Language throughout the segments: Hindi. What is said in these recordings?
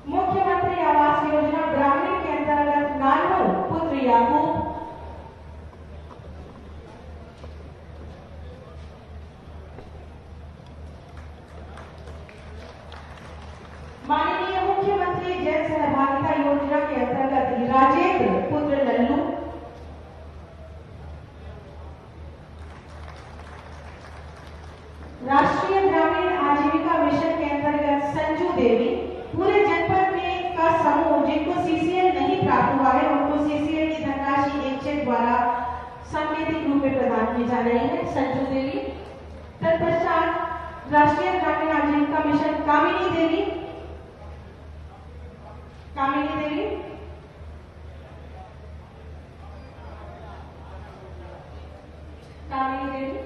मुख्यमंत्री आवास योजना ग्रामीण के अंतर्गत नानू पुत्र याकूब, माननीय मुख्यमंत्री जन सहभागिता योजना के अंतर्गत राजेंद्र पुत्र लल्लू, राष्ट्रीय ग्रामीण आजीविका मिशन के अंतर्गत संजू देवी, पूरे जनपद में का समूह जिनको सीसीएल नहीं प्राप्त हुआ है उनको सीसीएल की धनराशि एक चेक द्वारा सांकेतिक रूप में प्रदान की जा रही है, संजू देवी। तत्पश्चात राष्ट्रीय ग्रामीण आजीविका मिशन कामिनी देवी, कामिनी देवी, कामिनी देवी।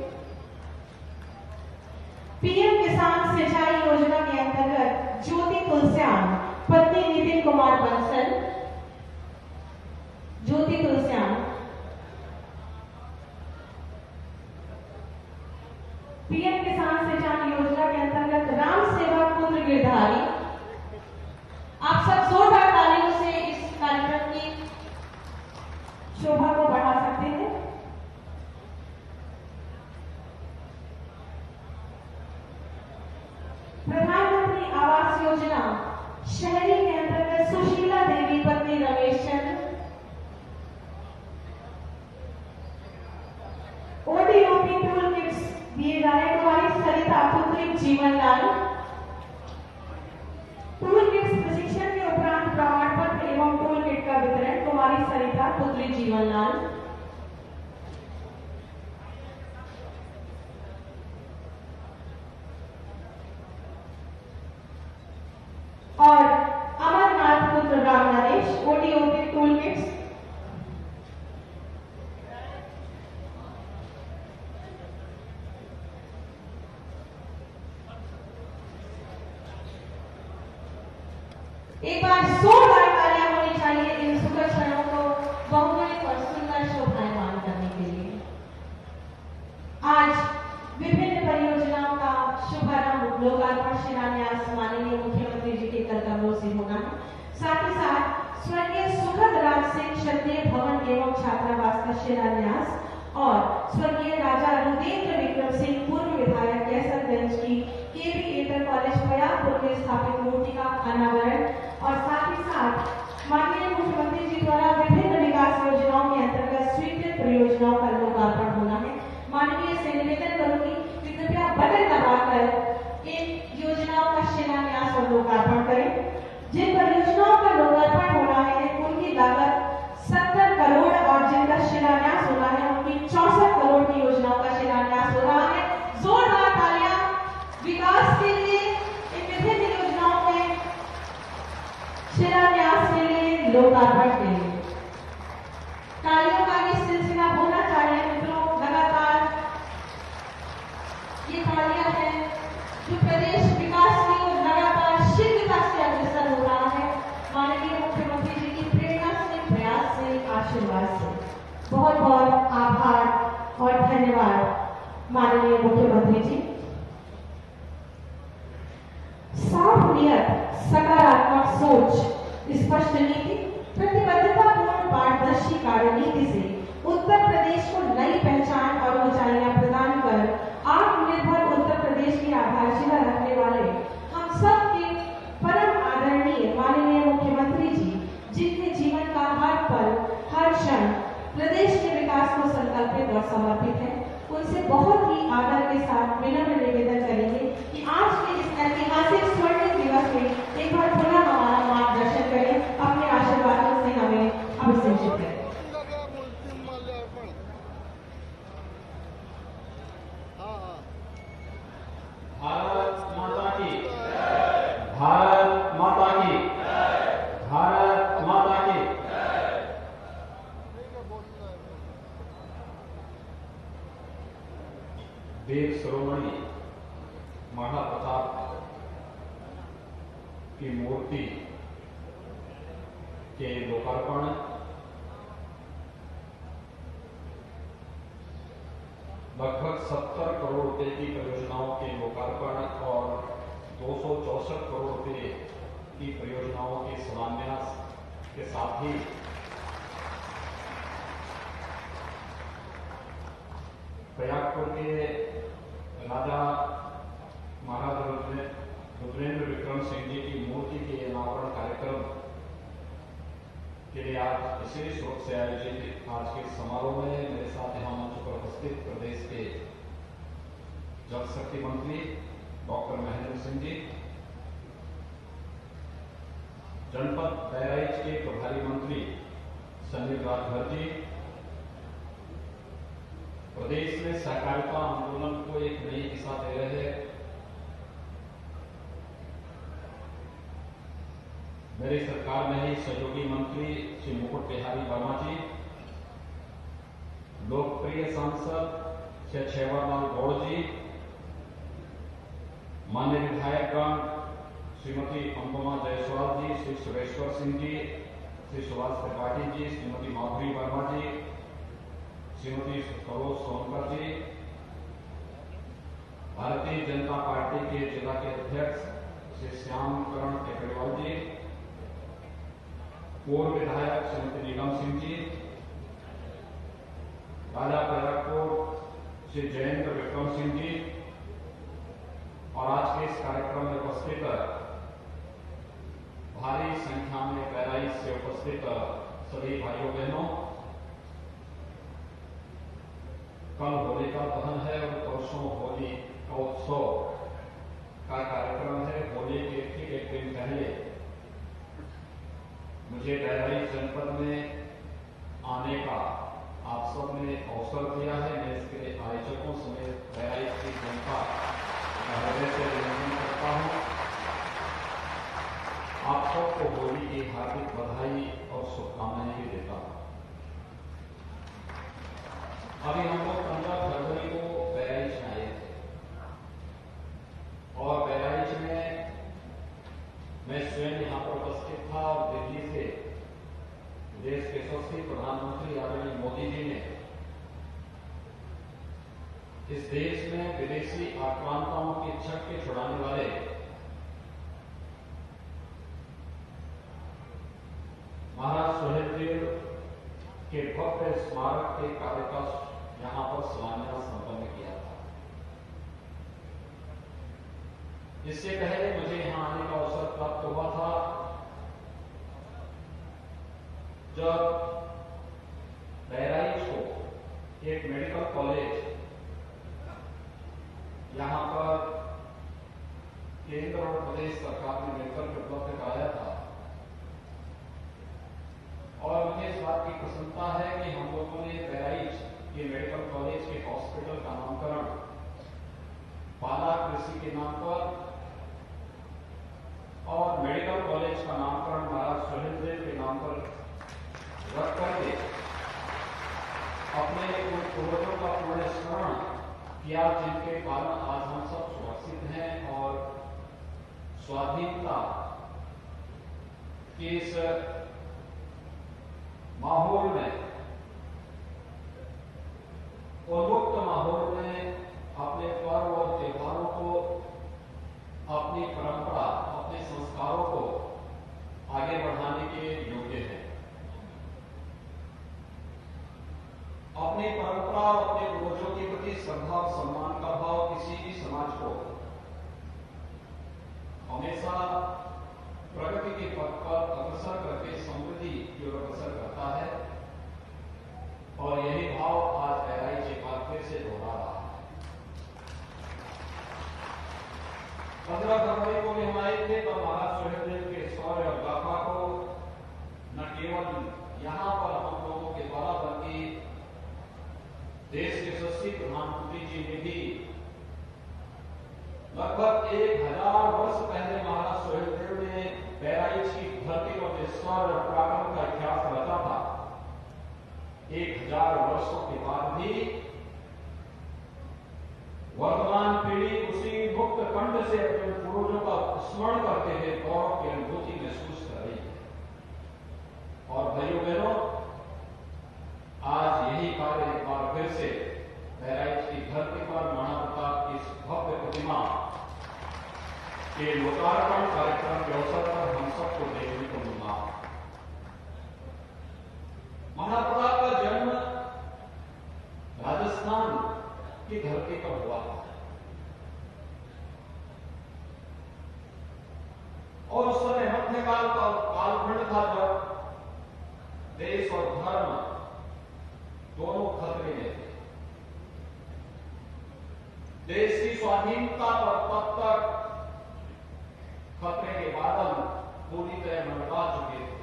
पीएम किसान सिंचाई योजना के अंतर्गत ज्योति तुलस्यान, पत्नी नितिन कुमार बंसल, ज्योति तुलस्यान। पीएम किसान सिंचाई योजना के अंतर्गत राम सेवक पुत्र गिरधारी। आप सब जोरदार तालियों से इस कार्यक्रम की शोभा को बढ़ा सकते हैं। प्रधानमंत्री आवास योजना शहरी के अंतर्गत सुशीला देवी पत्नी Ramesh Chandra, ODOP tool kits दिए जा रहे कुमारी सरिता पुत्री जीवन लाल, टूल किट्स प्रशिक्षण के उपरांत प्रमाण पत्र एवं टूल किट का वितरण कुमारी सरिता पुत्री जीवन लाल। और अमरनाथ पुत्र Ram Naresh, ODOP tool kits. एक बार जोरदार तालियां होनी चाहिए इन सुखद क्षणों को बहुमूल्य और सुंदर शोभायमान करने के लिए। आज विभिन्न परियोजनाओं का शुभारंभ, लोकार्पण, शिलान्यास माननीय मुख्यमंत्री जी के कर कमलों से होना है। साथ ही साथ स्वर्गीय सुखद राज सिंह क्षत्रिय भवन एवं छात्रावास का शिलान्यास और स्वर्गीय राजा रुद्रेंद्र विक्रम सिंह पूर्व विधायक कैसरगंज की केबी इंटर कॉलेज फयापुर में स्थापित मूर्ति का अनावरण और साथ ही साथ माननीय मुख्यमंत्री जी द्वारा विभिन्न विकास योजनाओं के अंतर्गत स्वीकृत परियोजनाओं का लोकार्पण होना है। माननीय से निवेदन करूंगी कि कृपया बटन दबाकर इन योजनाओं का शिलान्यास और लोकार्पण करें। जिन परियोजनाओं का लोकार्पण होना है उनकी लागत 70 करोड़ और जिनका शिलान्यास होना है उनकी 64 करोड़ की योजनाओं का शिलान्यास हो रहा है। जोरदार तालियां विकास के लिए, इन विभिन्न योजनाओं के शिलान्यास के लिए, लोकार्पण के लिए। तालियों का ये सिलसिला होना चाहिए मित्रों, लगातार ये तालियां हैं जो प्रदेश विकास की ओर लगातार शीघ्रता से अग्रसर हो रहा है माननीय मुख्यमंत्री जी की प्रेरणा से, प्रयास से, आशीर्वाद से। बहुत बहुत आभार और धन्यवाद माननीय मुख्यमंत्री जी। साफ नियत, सकारात्मक सोच, स्पष्ट नीति, प्रतिबद्धतापूर्ण पारदर्शी कार्यनीति से उत्तर प्रदेश को नई पहचान और ऊंचाइयां प्रदान कर आत्मनिर्भर उत्तर प्रदेश की आधारशिला रखने वाले हम सब के परम आदरणीय माननीय मुख्यमंत्री जी, जिनके जीवन का हर पल, हर क्षण प्रदेश के विकास को संकल्पित और समर्पित है, उनसे बहुत ही आदर के साथ विनम्र निवेदन करेंगे कि आज के इस ऐतिहासिक स्वर्णिम दिवस में एक बार पुनः हमारा मार्गदर्शन करें, अपने आशीर्वादों से हमें अभिषेचित करें। भारत माता की, भारत माता की, भारत माता की। वीर शिरोमणि महाप्रताप की मूर्ति के लोकार्पण, लगभग 70 करोड़ रुपए की परियोजनाओं के लोकार्पण और 264 करोड़ रुपए की परियोजनाओं के शिलान्यास के साथ ही प्रयागपुर के राजा महाराज रुद्रेंद्र विक्रम सिंह जी की मूर्ति के अनावरण कार्यक्रम के लिए आज विशेष रूप से आयोजित आज के समारोह में मेरे साथ यहाँ मंच पर उपस्थित प्रदेश के जल शक्ति मंत्री डॉक्टर महेंद्र सिंह जी, जनपद बहराइच के प्रभारी मंत्री संजय राजभर जी, प्रदेश में सहकारिता आंदोलन को एक नई दिशा दे रहे मेरी सरकार में ही सहयोगी मंत्री श्री मुकुट बिहारी वर्मा जी, लोकप्रिय सांसद श्री छेवरलाल गौड़ जी, मान्य विधायकगण श्रीमती अनुपमा जायसवाल जी, श्री सुरेश्वर सिंह जी, श्री सुभाष त्रिपाठी जी, श्रीमती माधुरी वर्मा जी, श्रीमती सरोज सोनकर जी, भारतीय जनता पार्टी के जिला के अध्यक्ष श्री श्याम करण टेकड़ीवाल जी, पूर्व विधायक श्रीमती नीलम सिंह जी, राजा प्रयागपुर श्री जयेंद्र विक्रम सिंह जी और आज के इस कार्यक्रम में उपस्थित भारी संख्या में बहराइच से उपस्थित सभी भाइयों बहनों, कल होलिका दहन है और परसों होली का उत्सव का कार्यक्रम है। होली के ठीक एक दिन पहले मुझे बहराइच जनपद में आने का आप सब ने अवसर दिया है। मैं इसके आयोजकों समेत बहराइच की जनता का हृदय से अभिनंदन करता हूं। आप सबको होली की हार्दिक बधाई और शुभकामनाएं भी देता हूं। अभी हम लोग 15 फरवरी को बहराइच में आए थे और बहराइच में मैं स्वयं यहां पर उपस्थित था और दिल्ली से देश के यशस्वी प्रधानमंत्री आदरणीय मोदी जी ने इस देश में विदेशी आक्रांताओं की छक्के छुड़ाने वाले महाराज सुहेलदेव के भव्य स्मारक के कार्य का यहां पर शिलान्यास संपन्न किया था। इससे पहले मुझे यहां आने का अवसर प्राप्त हुआ था जब बहराइच को एक मेडिकल कॉलेज यहां पर केंद्र और प्रदेश सरकार ने मिलकर के उपलब्ध कराया था और मुझे इस बात की प्रसन्नता है कि हम लोगों ने बहराइच के मेडिकल कॉलेज के हॉस्पिटल का नामकरण पाला कृषि के नाम पर और मेडिकल कॉलेज का नामकरण महाराज सुहेलदेव के नाम पर रख करके अपने पूर्वजों का पुण्य स्मरण किया, जिनके कारण आज हम सब सुरक्षित हैं और स्वाधीनता के इस माहौल में, उन्मुक्त माहौल में अपने पर्व और त्योहारों को, अपनी परंपरा, अपने संस्कारों को आगे बढ़ाने के योग्य है। अपनी परंपरा और अपने पूर्वजों के प्रति श्रद्धा और सम्मान का भाव किसी भी समाज को हमेशा प्रगति के पथ पर अग्रसर करके समृद्धि की ओर अग्रसर करता है और यही भाव आज बहराइच एक बार फिर से दोहरा रहा है। 15 फरवरी को हम आए थे तो महाराज सुहेलदेव के शौर्य और गाथा को न केवल यहां पर हम लोगों के द्वारा बल्कि देश के यशस्वी प्रधानमंत्री जी ने भी लगभग 1000 वर्ष पहले महाराज सुहेलदेव ने बहराइच की धरती और शौर्य और पराक्रम का इतिहास रचा था। 1000 वर्षों के बाद भी वर्तमान पीढ़ी उसी मुक्त कंठ से अपने पूर्वजों का स्मरण करते हुए गौरव की अनुभूति महसूस कर रही है। और भाइयों बहनों, आज यही कार्य एक बार फिर से बहराइच की धरती पर महाराणा प्रताप की इस भव्य प्रतिमा के लोकार्पण कार्यक्रम के अवसर पर हम कालखंड था जब देश और धर्म दोनों खतरे में थे। देश की स्वाधीनता पर तब तक खतरे के बादल पूरी तरह मंडरा चुके थे।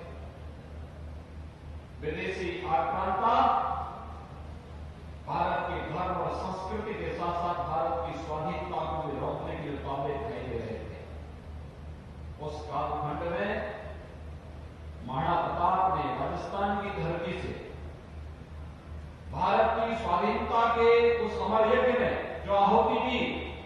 विदेशी आक्रांता भारत के धर्म और संस्कृति के साथ साथ भारत की स्वाधीनता को भी रोकने के लिए ताबे दिखाई दे रहे थे। उस कालखंड में महाराणा प्रताप ने राजस्थान की धरती से भारत की स्वाधीनता के उस अमर यज्ञ में जो आहुति दी,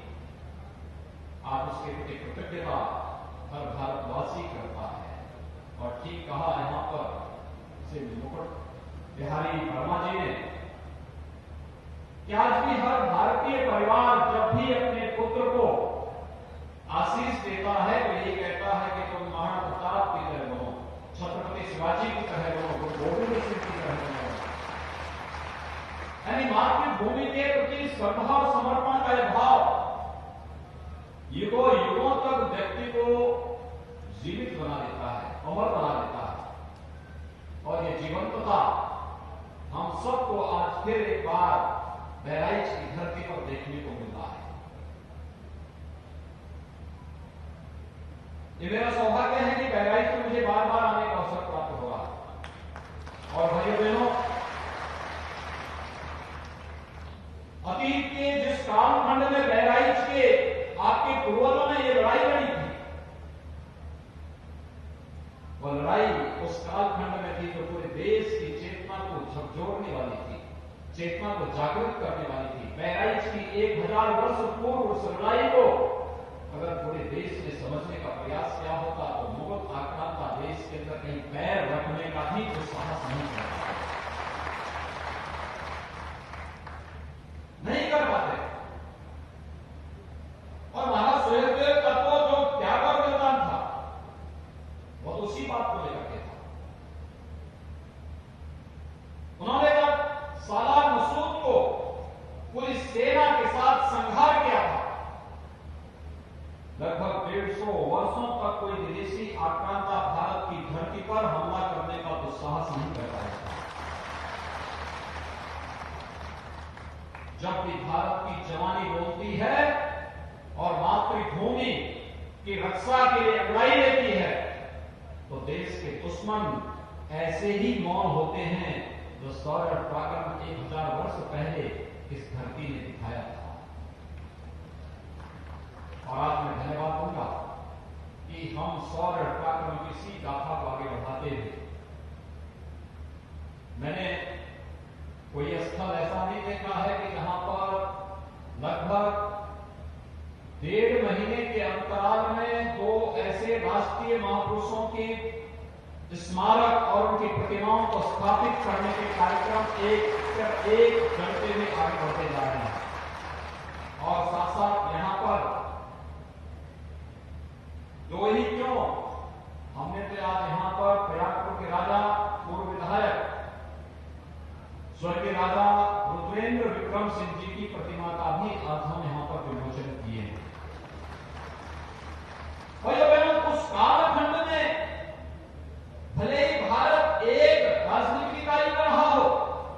आज उसके प्रति कृतज्ञता हर भारतवासी करता है। और ठीक कहा यहां पर से मुकुट बिहारी वर्मा जी ने कि आज भी हर भारतीय परिवार जब भी अपने पुत्र को आशीष देता है तो यही कहता है कि तुम महाराणा प्रताप की तरह बनो, छत्रपति शिवाजी की तरह बनो, गुरु गोविंद सिंह की तरह बनो। यानी मातृभूमि के प्रति श्रद्धा और समर्पण का यह भाव युगों युगों तक व्यक्ति को जीवित बना देता है, अमर बना देता है। और ये जीवंतता हम सबको आज फिर एक बार बहराइच की धरती पर देखने को मिलता है। ये मेरा सौभाग्य है कि बहराइच में मुझे बार बार आने का अवसर प्राप्त हुआ। और भाइयों बहनों, अतीत के जिस कालखंड में बहराइच के आपके पूर्वजों ने ये लड़ाई लड़ी थी, वो लड़ाई उस कालखंड में थी जो पूरे देश की चेतना को झकझोरने वाली थी, चेतना को जागृत करने वाली थी। बहराइच की 1000 वर्ष पूर्व उस लड़ाई को अगर पूरे देश ने समझने का प्रयास किया होता तो मुगल आक्रांता देश के अंदर कहीं पैर रखने का भी जो साहस नहीं करता, नहीं कर पाते। और महाराज सुहेलदेव का तो जो त्याग और बलिदान था वो तो उसी बात को लेकर के था। उन्होंने जब सालार मसूद को पूरी सेना के साथ संहार किया था, लगभग 150 वर्षों तक कोई विदेशी आक्रांता भारत की धरती पर हमला करने का तो साहस नहीं कर पाया था। जब भी भारत की जवानी बोलती है और मातृभूमि की रक्षा के लिए लड़ाई लेती है तो देश के दुश्मन ऐसे ही मौन होते हैं जो शौर्य और पराक्रम 1000 वर्ष पहले इस धरती ने दिखाया था। और आज मैं धन्यवाद दूंगा कि हम शौर्य और पराक्रम की इसी गाथा को आगे बढ़ाते हुए, मैंने कोई स्थल ऐसा नहीं देखा है कि जहां पर लगभग 1.5 महीने के अंतराल में 2 ऐसे राष्ट्रीय महापुरुषों के स्मारक और उनकी प्रतिमाओं को स्थापित करने के कार्यक्रम एक घंटे में आगे बढ़ते जा रहे हैं। और साथ साथ यहां पर 2 ही क्यों, हमने तो आज यहां पर प्रयागपुर के राजा पूर्व विधायक स्वर्गीय राजा रुद्रेंद्र विक्रम सिंह जी की प्रतिमा का भी आज हम यहां पर विमोचन किए हैं। भाइयों बहनों, उस कालखंड में भले ही भारत एक राजनीतिक इकाई का रहा हो,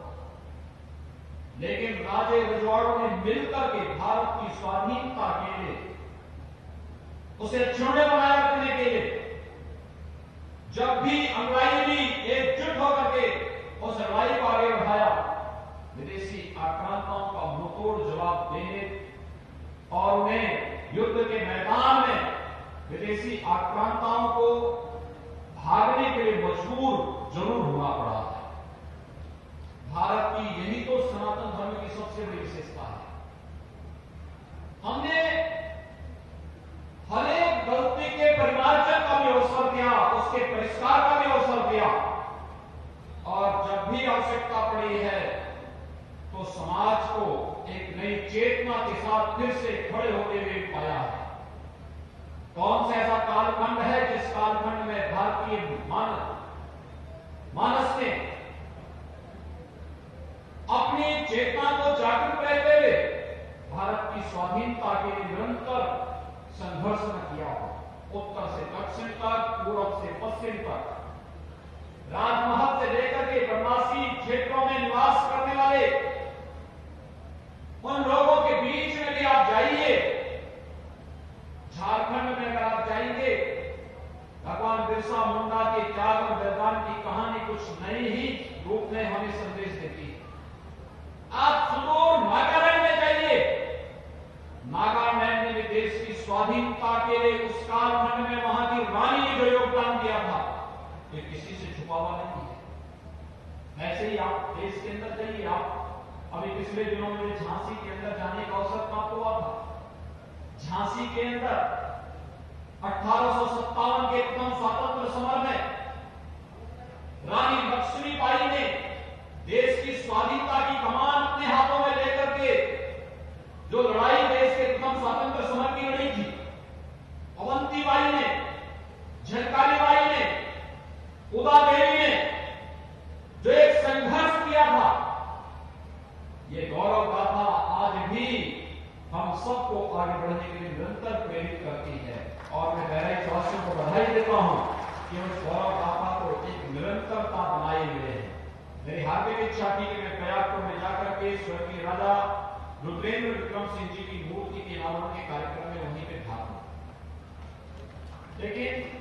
लेकिन राजे रजवाड़ों ने मिलकर के भारत की स्वाधीनता के लिए, उसे अक्षुण्य बनाए रखने के लिए, जब भी अनुयायी भी एकजुट होकर के उस लड़ाई को आगे बढ़ाया, विदेशी आक्रांताओं का मुंहतोड़ जवाब देने और उन्हें युद्ध के मैदान में विदेशी आक्रांताओं को भागने के लिए मजबूर जरूर होना पड़ा है। भारत की यही तो सनातन धर्म की सबसे बड़ी विशेषता है। हमने हर एक गलती के परिमार्जन का भी अवसर दिया, उसके परिष्कार का भी अवसर दिया, और जब भी आवश्यकता पड़ी है तो समाज को एक नई चेतना के साथ फिर से खड़े होते हुए पाया है। कौन सा ऐसा कालखंड है जिस कालखंड में भारतीय मानस ने अपनी चेतना को जागृत रहते हुए भारत की स्वाधीनता के लिए निरंतर संघर्ष न किया हो। उत्तर से दक्षिण दक्षिण तक, पूर्व से पश्चिम तक, राजमहल से लेकर के वनवासी क्षेत्रों में निवास करने वाले उन लोगों के बीच में भी आप जाइए। झारखंड में अगर आप जाएंगे, भगवान बिरसा मुंडा के त्याग और बलिदान की कहानी कुछ नई ही रूप में हमें संदेश देती है। आप सुदूर नागालैंड में जाइए। नागालैंड ने देश की स्वाधीनता के लिए उस कालखंड में वहां की रानी ने जो योगदान दिया था, ये किसी से छुपा हुआ नहीं है। ऐसे ही आप देश के अंदर जाइए। आप अभी पिछले दिनों में झांसी के अंदर जाने का अवसर प्राप्त हुआ था। झांसी के अंदर 1857 के प्रथम स्वतंत्र समर में रानी लक्ष्मीबाई ने देश की स्वाधीनता की कमान अपने हाथों में लेकर के जो लड़ाई देश के प्रथम स्वतंत्र समर की लड़ी थी, अवंतीबाई ने, झलकारीबाई ने, उदा देवी ने जो एक संघर्ष किया था, ये गौरव गाथा आज भी हम सबको आगे बढ़ने के लिए निरंतर प्रेरित करती है। और मैं बहराइच वासियों को बधाई देता हूं कि उस गौरव गाथा को एक निरंतरता बनाए हुए है। मेरी हार्दिक इच्छा थी कि मैं प्रयागपुर में जाकर के स्वर्गीय राजा रुद्रेंद्र विक्रम सिंह जी की मूर्ति के अनावरण के कार्यक्रम में वहीं पे था, लेकिन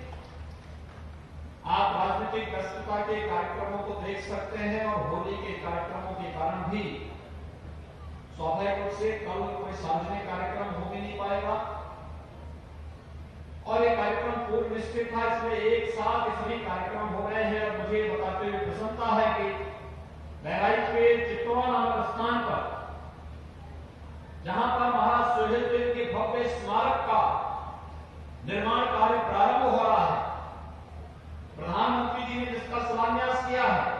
आप राजनीतिक व्यस्तता के कार्यक्रमों को देख सकते हैं और होली के कार्यक्रमों के कारण भी स्वाभाविक रूप से कल कोई सार्वजनिक कार्यक्रम हो भी नहीं पाएगा। और ये कार्यक्रम पूर्व निश्चित था, इसमें एक साथ ये सभी कार्यक्रम हो रहे हैं। और मुझे बताते हुए प्रसन्नता है कि बहराइच के चित्तौड़ा नामक स्थान पर, जहां पर महाराज सोहेलदेव के भव्य स्मारक का निर्माण कार्य प्रारंभ हो रहा है, प्रधानमंत्री जी ने जिसका शिलान्यास किया है,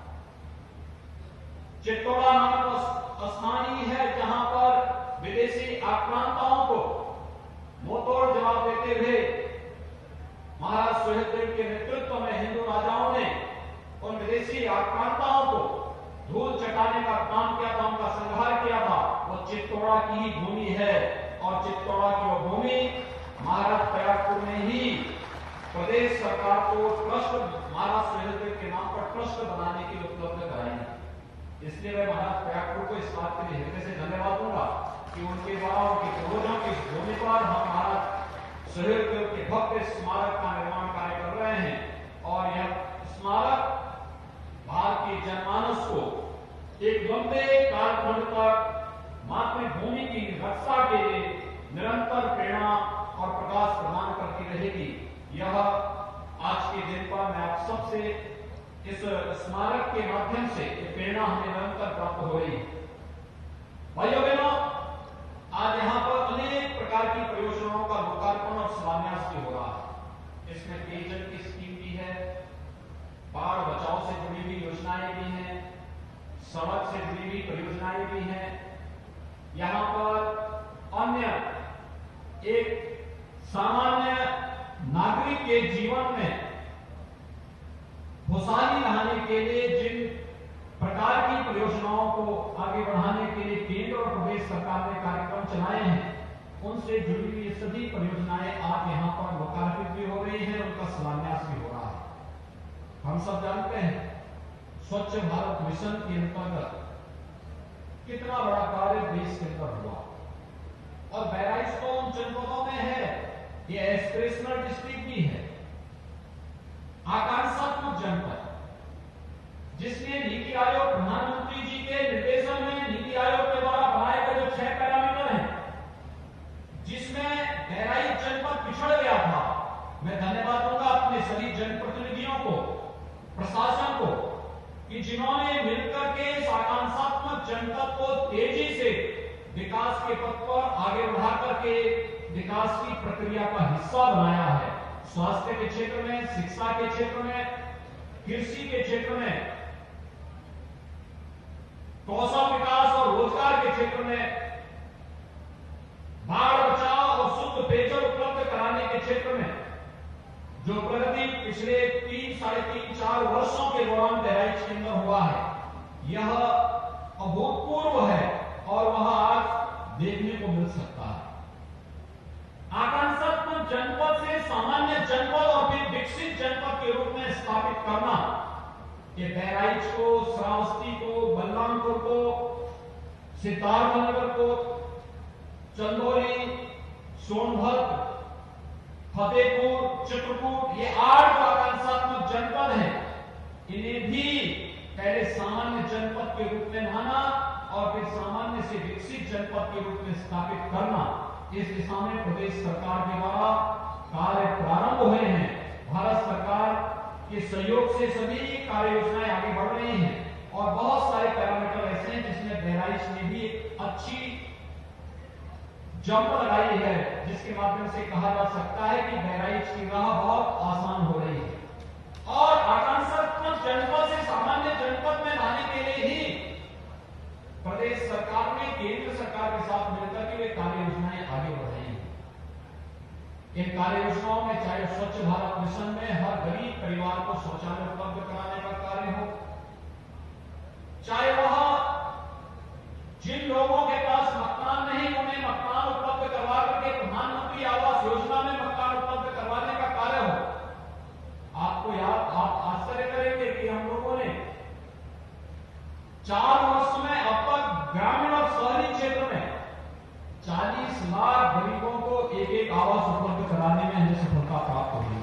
चित्तौड़ा नामक स्थान ही है जहां पर विदेशी आक्रांताओं को मुंहतोड़ जवाब देते हुए महाराज सोहेलदेव के नेतृत्व में हिंदू राजाओं ने उन विदेशी आक्रांताओं को धूल चटाने का काम किया था, उनका संहार किया था। वो चित्तौड़ा की ही भूमि है और चित्तौड़ा की वो भूमि महाराज प्रयागपुर में ही प्रदेश सरकार को ट्रस्ट महाराज सोहेलदेव के नाम पर ट्रस्ट बनाने की उपलब्ध कराई है। इसलिए मैं महाराज प्रयागपुर को इस बात के लिए हृदय से धन्यवाद दूंगा कि उनके द्वारा उनके पूर्वजों की भूमि पर हम महाराज सोहेलदेव के भव्य स्मारक का निर्माण कार्य कर रहे हैं। और यह स्मारक भारतीय जनमानस को एक लंबे कालखंड तक मातृभूमि की रक्षा के लिए निरंतर प्रेरणा और प्रकाश प्रदान करती रहेगी। यह आज के दिन पर मैं आप सबसे इस स्मारक के माध्यम से प्रेरणा हमें निरंतर प्राप्त हो रही है। भाइयों बहनों, आज यहाँ पर अनेक प्रकार की परियोजनाओं का लोकार्पण और शिलान्यास भी हो रहा है। इसमें पेयजल की स्कीम भी है, बाढ़ बचाव से जुड़ी हुई योजनाएं भी हैं, सड़क से जुड़ी हुई परियोजनाएं भी हैं। यहाँ पर अन्य एक सामान्य नागरिक के जीवन में खुशहाली लाने के लिए जिन प्रकार की परियोजनाओं को आगे बढ़ाने के लिए केंद्र और प्रदेश सरकार ने कार्यक्रम चलाए हैं, उनसे जुड़ी हुई सभी परियोजनाएं आज यहाँ पर लोकार्पित भी हो रही हैं, उनका शिलान्यास भी हो रहा है। हम सब जानते हैं स्वच्छ भारत मिशन के अंतर्गत कितना बड़ा कार्य देश के अंदर हुआ और बहराइच तो उन जनपदों में है, ये एस्पिरेशनल डिस्ट्रिक्ट भी है, आकांक्षात्मक जनपद, जिसमें नीति आयोग प्रधानमंत्री जी के निर्देशन में नीति आयोग के द्वारा बनाए गए जो 6 पैरामीटर हैं, जिसमें बहराइच जनपद पिछड़ गया था। मैं धन्यवाद दूंगा अपने सभी जनप्रतिनिधियों को, प्रशासन को, कि जिन्होंने मिलकर के इस आकांक्षात्मक जनपद को तेजी से विकास के पथ पर आगे बढ़ा करके विकास की प्रक्रिया का हिस्सा बनाया है। स्वास्थ्य के क्षेत्र में, शिक्षा के क्षेत्र में, कृषि के क्षेत्र में, कौशल विकास और रोजगार के क्षेत्र में, बाढ़ बचाव और शुद्ध पेयजल उपलब्ध कराने के क्षेत्र में जो प्रगति पिछले 3, साढ़े 3, 4 वर्षों के दौरान बहराइच के अंदर हुआ है, यह अभूतपूर्व है और वह आज देखने को मिल सकता है। आकांक्षात्मक जनपद से सामान्य जनपद स्थापित करना, ये बहराइच को, श्रावस्ती को, बलरामपुर को, सिद्धार्थनगर को, चंदौली, सोनभद्र, फतेहपुर, चित्रकूट, ये 8 आकांक्षात्मक जनपद हैं, इन्हें भी पहले सामान्य जनपद के रूप में माना और फिर सामान्य से विकसित जनपद के रूप में स्थापित करना, इस दिशा में प्रदेश सरकार के द्वारा कार्य प्रारंभ हुए हैं। भारत सरकार के सहयोग से सभी कार्य योजनाएं आगे बढ़ रही हैं और बहुत सारे पैरामीटर ऐसे हैं जिसमें बहराइच ने भी एक अच्छी जंप लगाई है, जिसके माध्यम से कहा जा सकता है कि बहराइच की राह बहुत आसान हो रही है। और आकांक्षात्मक जनपद से सामान्य जनपद में लाने के लिए ही प्रदेश सरकार ने केंद्र सरकार के साथ मिलकर के वे कार्य योजनाएं आगे बढ़ाई हैं। इन कार्य योजनाओं में चाहे स्वच्छ भारत मिशन में हर गरीब परिवार को शौचालय उपलब्ध कराने का कार्य हो, चाहे वह जिन लोगों के पास मकान नहीं उन्हें मकान उपलब्ध करवा करके प्रधानमंत्री आवास योजना में मकान उपलब्ध करवाने का कार्य हो। आपको याद, आप आश्चर्य करेंगे कि हम लोगों ने 4 वर्ष में अब तक ग्रामीण और शहरी क्षेत्र में 40 लाख गरीबों को एक आवास उपलब्ध कराने में हमें सफलता प्राप्त हुई।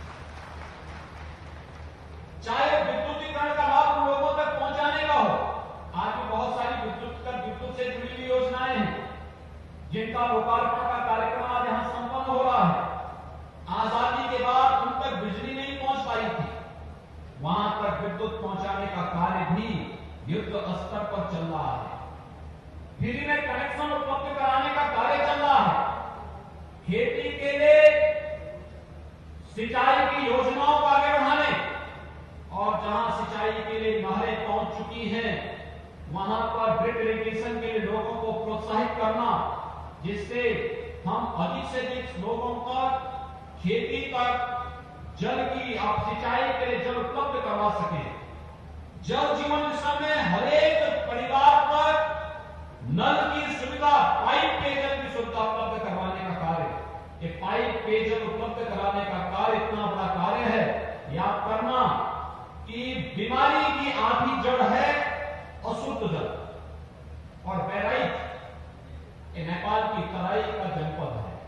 चाहे विद्युतीकरण का लाभ उन लोगों तक पहुंचाने का हो, आज भी बहुत सारी विद्युत से जुड़ी हुई योजनाएं हैं जिनका लोकार्पण का कार्यक्रम आज यहां संपन्न हो रहा है। आजादी के बाद उन तक बिजली नहीं पहुंच पाई थी, वहां तक विद्युत पहुंचाने का कार्य भी युद्ध स्तर पर चल रहा है। फ्री में कनेक्शन उपलब्ध कराने का कार्य चल रहा है। खेती के लिए सिंचाई की योजनाओं को आगे बढ़ाने और जहां सिंचाई के लिए नहरें पहुंच चुकी हैं वहां पर ड्रिप इरिगेशन के लिए लोगों को प्रोत्साहित करना, जिससे हम अधिक से अधिक लोगों तक खेती तक जल की सिंचाई के लिए जल उपलब्ध करवा सके। जल जीवन मिशन में हरेक परिवार तक नल की सुविधा, पाइप पेयजल की सुविधा उपलब्ध करवाने का कार्य, ये पाइप पेयजल उपलब्ध कराने का कार्य इतना बड़ा कार्य है। याद करना कि बीमारी की आधी जड़ है अशुद्ध जल, और बहराइच नेपाल की तराई का जनपद है।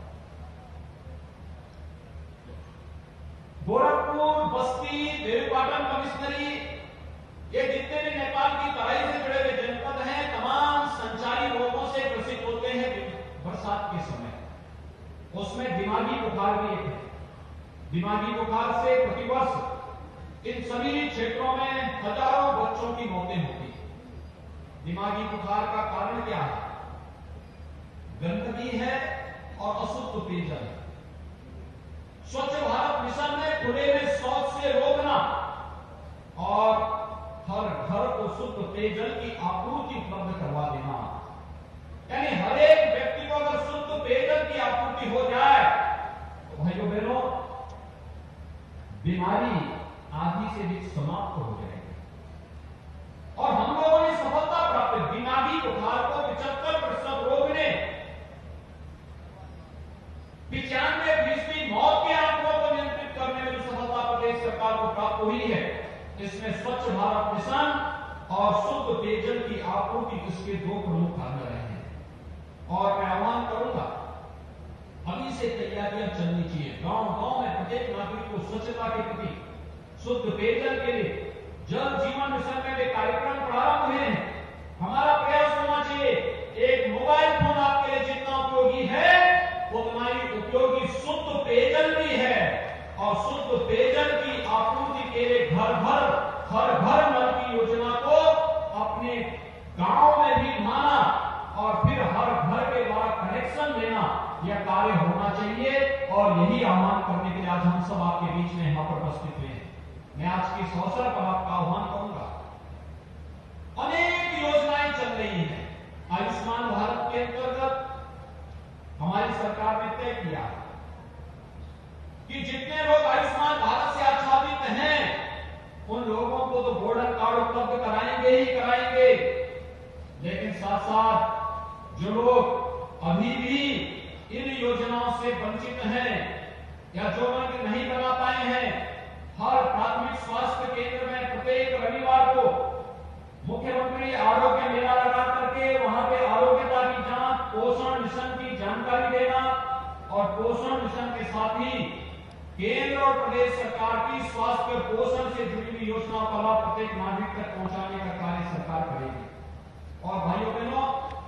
गोरखपुर, बस्ती, देवीपाटन, कमिश्नरी, ये जितने भी नेपाल की तराई से जुड़े हुए जनपद हैं, तमाम संचारी रोगों से ग्रसित होते हैं बरसात के समय। उसमें दिमागी बुखार भी एक है। दिमागी बुखार से प्रतिवर्ष इन सभी क्षेत्रों में हजारों बच्चों की मौतें होती हैं। दिमागी बुखार का कारण क्या है? गंदगी है और अशुद्ध पेयजल। स्वच्छ भारत मिशन में खुले में शौच से रोकना और हर घर को शुद्ध पेयजल की आपूर्ति उपलब्ध करवा देना, यानी हर एक व्यक्ति को अगर शुद्ध पेयजल की आपूर्ति हो जाए तो भाइयों बहनों बीमारी आधी से भी समाप्त हो जाएगी। और हम लोगों ने सफलता प्राप्त, दिमागी बुखार को 75% रोकने, 95% मौत के आंकड़ों को नियंत्रित करने में जो सफलता प्रदेश सरकार को प्राप्त हुई है, इसमें स्वच्छ भारत मिशन और शुद्ध पेयजल की आपूर्ति इसके 2 प्रमुख कारण रहे हैं। और मैं आह्वान करूंगा, अभी से तैयारियां चलनी चाहिए। गांव-गांव में प्रत्येक नागरिक को स्वच्छता के प्रति, शुद्ध पेयजल के लिए जल जीवन मिशन में वे कार्यक्रम प्रारंभ हुए हैं। हमारा प्रयास होना चाहिए, एक मोबाइल फोन आपके लिए जितना उपयोगी है उतना ही उपयोगी शुद्ध पेयजल भी है। और शुद्ध पेयजल की आपूर्ति के लिए घर घर नल की योजना को अपने गांव में भी माना और फिर हर घर के द्वारा कनेक्शन लेना, यह कार्य होना चाहिए। और यही आह्वान करने के लिए आज हम सब आपके बीच में यहां पर उपस्थित हुए हैं। मैं आज के इस अवसर पर आपका आह्वान करूंगा, अनेक योजनाएं चल रही हैं। आयुष्मान भारत के अंतर्गत हमारी सरकार ने तय किया कि जितने लोग आयुष्मान भारत से आच्छादित हैं उन लोगों को तो गोल्डन कार्ड उपलब्ध कराएंगे ही कराएंगे, लेकिन साथ साथ जो लोग अभी भी इन योजनाओं से वंचित हैं या जो लोग नहीं बना पाए हैं, हर प्राथमिक स्वास्थ्य और प्रदेश सरकार की स्वास्थ्य और पोषण से जुड़ी हुई योजनाओं का लाभ प्रत्येक नागरिक तक पहुंचाने का कार्य सरकार करेगी। और भाइयों बहनों,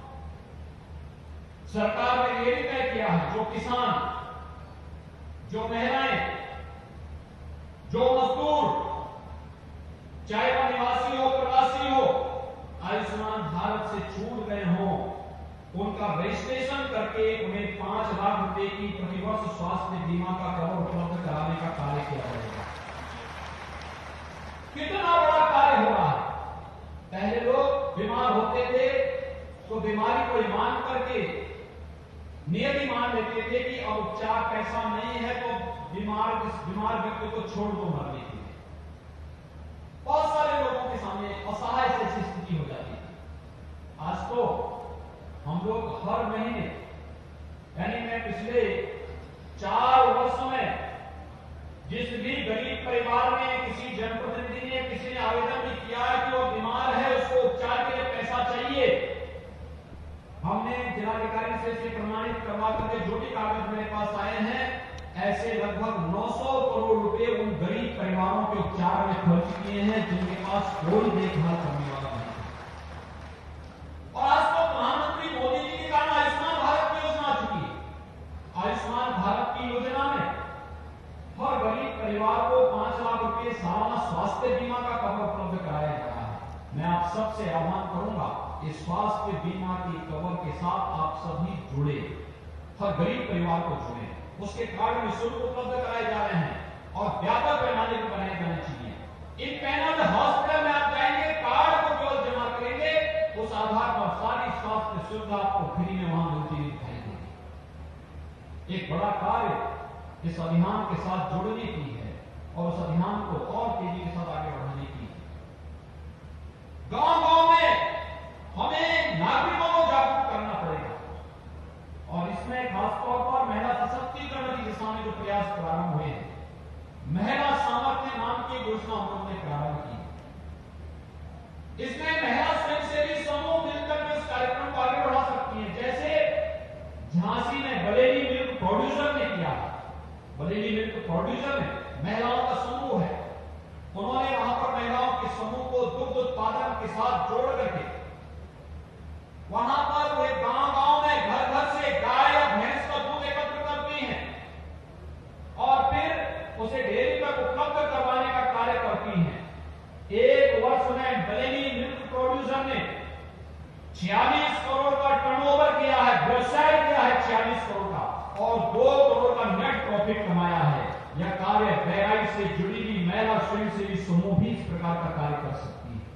सरकार ने यह भी तय किया है, जो किसान, जो महिलाएं, जो मजदूर, चाहे वह निवासी हो प्रवासी हो, आयुष्मान भारत से छूट गए हों, उनका रजिस्ट्रेशन करके उन्हें 5 लाख रुपए की प्रतिवर्ष स्वास्थ्य बीमा का कवर उपलब्ध कराने का कार्य किया जाएगा। कितना बड़ा कार्य हो रहा है। पहले लोग बीमार होते थे तो बीमारी को मान करके नियति मान लेते थे कि अब उपचार कैसा नहीं है तो बीमार व्यक्ति को छोड़ दो मरने के लिए। बहुत सारे लोगों के सामने असहाय से स्थिति हो जाती थी। आज तो हम लोग हर महीने, यानी मैं पिछले 4 वर्षों में जिस भी गरीब परिवार में किसी जनप्रतिनिधि ने, किसी ने आवेदन भी किया है कि वो बीमार है, उसको उपचार के लिए पैसा चाहिए, हमने जिलाधिकारी से इसे प्रमाणित करवा करके जो भी कागज मेरे पास आए हैं, ऐसे लगभग 900 करोड़ रुपए उन गरीब परिवारों के उपचार में खर्च किए हैं जिनके पास कोई देखभाल करने वाला नहीं। और आज तो प्रधानमंत्री मोदी जी के कारण आयुष्मान भारत की योजना आ चुकी है। आयुष्मान भारत की योजना में हर गरीब परिवार को 5 लाख रुपए सालाना स्वास्थ्य बीमा का कवर उपलब्ध कराया जा रहा है। मैं आप सबसे आह्वान करूंगा, इस स्वास्थ्य बीमा की कवर के साथ आप सभी जुड़े, हर गरीब परिवार को जुड़े, उसके कार्ड निःशुल्क उपलब्ध कराए जा रहे हैं और व्यापक पैमाने पर बनाए जाने चाहिए। इंपैनल्ड हॉस्पिटल में आप जाएंगे, कार्ड को केवल जमा करेंगे, उस आधार पर सारी स्वास्थ्य सुविधा आपको फ्री में वहां मिलती हुई दिखाई देगी। एक बड़ा कार्य इस अभियान के साथ जुड़ने की है और उस अभियान को और तेजी के साथ आगे बढ़ाने की है। गांव-गांव में हमें नागरिकों को जागरूक करना पड़ेगा और इसमें खासतौर पर महिला सशक्तिकरण की दिशा में जो प्रयास प्रारंभ हुए हैं, महिला सामर्थ्य नाम की योजना हम लोगों ने प्रारंभ की। इसमें महिला स्वयंसेवी समूह मिलकर के इस कार्यक्रम को आगे बढ़ा सकती हैं। जैसे झांसी में बरेली मिल्क प्रोड्यूसर ने किया, बरेली मिल्क प्रोड्यूसर में महिलाओं का समूह है, उन्होंने वहां पर महिलाओं के समूह को दुग्ध उत्पादन के साथ जोड़ करके वहां पर वे गांव-गांव में घर-घर से गाय या भैंस का दूध एकत्र करती हैं और फिर उसे डेयरी तक उपलब्ध करवाने का कार्य करती हैं। 1 वर्ष में बरेली मिल्क प्रोड्यूसर ने 46 करोड़ का टर्नओवर किया है, व्यवसाय किया है 46 करोड़ का और 2 करोड़ का नेट प्रॉफिट कमाया है। यह कार्य बहराइच से जुड़ी हुई महिला स्वयंसेवी समूह भी इस प्रकार का कार्य कर सकती है।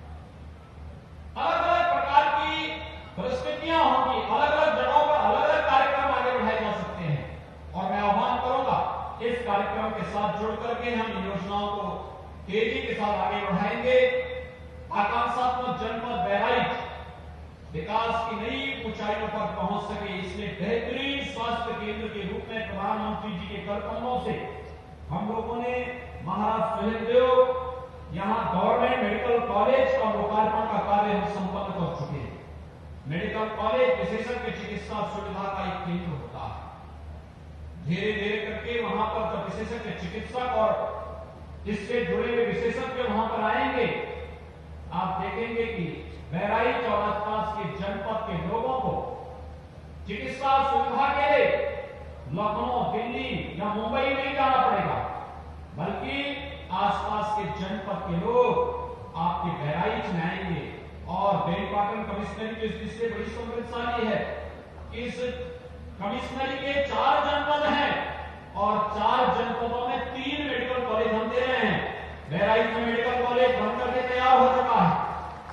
अलग अलग प्रकार की परिस्थितियां होंगी, अलग अलग जगहों पर अलग अलग कार्यक्रम आगे बढ़ाए जा सकते हैं और मैं आह्वान करूंगा इस कार्यक्रम के साथ जुड़ करके हम इन योजनाओं को तेजी के साथ आगे बढ़ाएंगे। आकांक्षात्मक जनपद बहराइच विकास की नई ऊंचाइयों पर पहुंच सके, इसलिए बेहतरीन स्वास्थ्य केंद्र के रूप में प्रधानमंत्री जी के करकमलों से हम लोगों ने महाराज सुहेलदेव यहां गवर्नमेंट मेडिकल कॉलेज का लोकार्पण का कार्य हम संपन्न कर चुके हैं। मेडिकल कॉलेज विशेषज्ञ चिकित्सा सुविधा का एक केंद्र होता है। धीरे धीरे करके वहां पर जब विशेषज्ञ चिकित्सक और इससे जुड़े हुए विशेषज्ञ वहां पर आएंगे, आप देखेंगे कि बहराइच और आसपास के जनपद के लोगों को चिकित्सा सुविधा के लिए लखनऊ, दिल्ली या मुंबई नहीं जाना पड़ेगा, बल्कि आसपास के जनपद के लोग आपके बहराइच में आएंगे। और बेलपाटन कमिश्नरी की दृष्टि से बड़ी समृद्धशाली है। इस कमिश्नरी के 4 जनपद हैं और 4 जनपदों में 3 मेडिकल कॉलेज हम दे रहे हैं। बहराइच में मेडिकल कॉलेज बनकर के तैयार हो चुका है,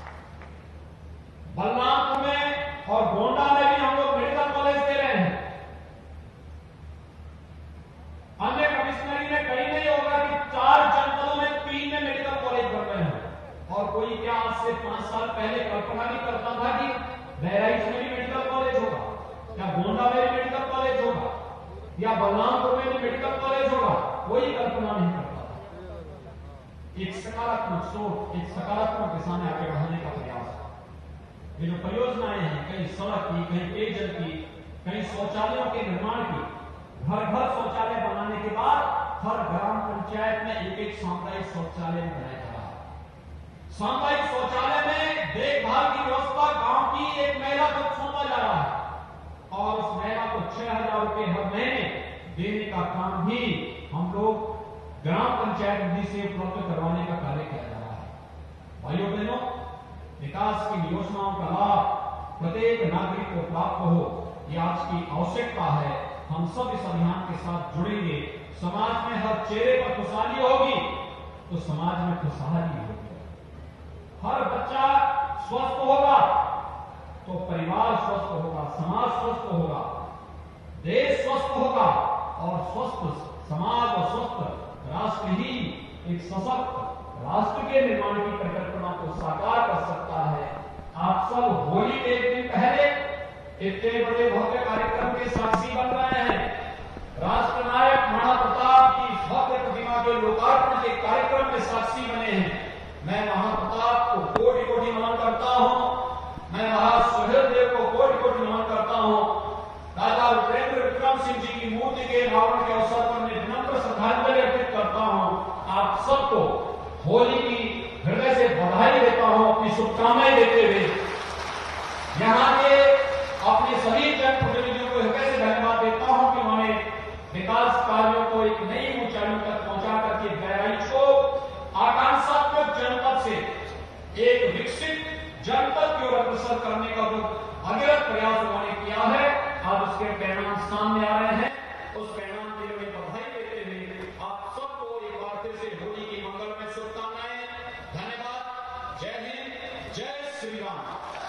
बलरामपुर में और गोंडा में भी हम लोग मेडिकल कॉलेज दे रहे हैं। अन्य कमिश्नरी में कहीं नहीं होगा कि 4 जनपदों में 3 में मेडिकल कॉलेज बन रहे हैं। और कोई क्या आज से 5 साल पहले कल्पना नहीं करता था कि बहराइच में भी मेडिकल कॉलेज होगा, या गोंडा में भी मेडिकल कॉलेज होगा, या बलरामपुर में भी मेडिकल कॉलेज होगा? कोई कल्पना नहीं करता था। एक सकारात्मक सोच, एक सकारात्मक दिशा में आगे बढ़ाने का प्रयास। ये जो परियोजनाएं हैं, कहीं सड़क की, कहीं पेयजल की, कहीं शौचालयों के निर्माण की, घर घर शौचालय बनाने के बाद हर ग्राम पंचायत में एक एक सामुदायिक शौचालय बनाया जा रहा है। सामुदायिक शौचालय में देखभाल की व्यवस्था गांव की एक महिला को सौंपा जा रहा है और उस महिला को 6,000 रुपए हर महीने देने का काम भी हम लोग ग्राम पंचायत निधि से उपलब्ध करवाने का कार्य किया जा रहा है। भाइयों बहनों, विकास की योजनाओं का लाभ प्रत्येक नागरिक को प्राप्त हो, यह आज की आवश्यकता है। हम सब इस अभियान के साथ जुड़ेंगे। समाज में हर चेहरे पर खुशहाली होगी तो समाज में खुशहाली होगी। हर बच्चा स्वस्थ होगा तो परिवार स्वस्थ होगा, समाज स्वस्थ होगा, देश स्वस्थ होगा और स्वस्थ समाज और स्वस्थ राष्ट्र ही एक सशक्त राष्ट्र के निर्माण की परिकल्पना को साकार कर सकता है। आप सब होली के एक दिन पहले इतने बड़े भव्य कार्यक्रम के साक्षी बन रहे हैं। राष्ट्र नायक महाराणा प्रताप की भव्य प्रतिमा के लोकार्पण के कार्यक्रम में साक्षी बने हैं। मैं महाराणा प्रताप को कोटि कोटि नमन करता हूं। मैं महाराज सुहेल देव को कोटि कोटि नमन करता हूं। राजा रुद्रेंद्र विक्रम सिंह जी की मूर्ति के अनावरण के अवसर पर मैं विनम्र श्रद्धांजलि अर्पित करता हूं। आप सबको होली की हृदय से बधाई देता हूं, अपनी शुभकामनाएं देते हुए यहाँ के अपने सभी जनप्रतिनिधियों को हृदय से धन्यवाद देता हूं कि उन्होंने विकास कार्यों को एक नई ऊंचाइयों तक पहुंचा करके बहराइच को आकांक्षात्मक जनपद से एक विकसित जनपद की ओर अग्रसर करने का जो अविरत प्रयास उन्होंने किया है, आज उसके परिणाम सामने आ रहे हैं। उस परिणाम के लिए बधाई देते हुए आप सबको एक बार फिर से होली की मंगलमय शुभकामनाएं। धन्यवाद। जय हिंद, जय श्री राम।